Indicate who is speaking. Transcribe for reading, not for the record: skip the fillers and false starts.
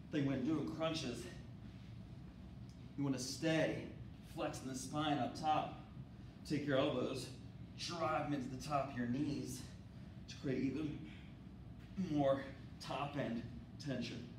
Speaker 1: thing when doing crunches. You want to stay flexing the spine up top. Take your elbows, drive them into the top of your knees to create even more top end tension.